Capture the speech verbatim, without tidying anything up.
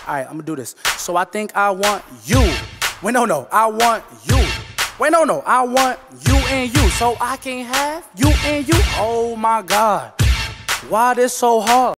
All right, I'm gonna do this. So I think I want you. Wait, no, no, I want you. Wait, no, no, I want you and you. So I can't have you and you. Oh my God, why this so hard?